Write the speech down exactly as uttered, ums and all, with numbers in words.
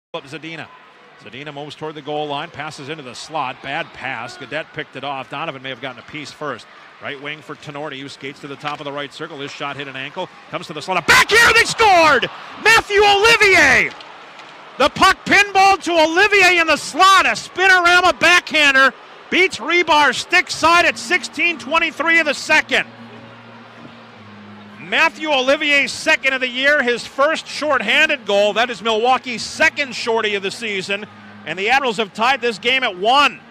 Up Zadina. Zadina moves toward the goal line, passes into the slot. Bad pass. Gaudette picked it off. Donovan may have gotten a piece first. Right wing for Tenorti, who skates to the top of the right circle. His shot hit an ankle. Comes to the slot. Back here, they scored! Matthew Olivier! The puck pinball to Olivier in the slot. A spinorama backhander. Beats Rebar stick side at sixteen twenty-three of the second. Matthew Olivier's second of the year, his first shorthanded goal. That is Milwaukee's second shorty of the season. And the Admirals have tied this game at one.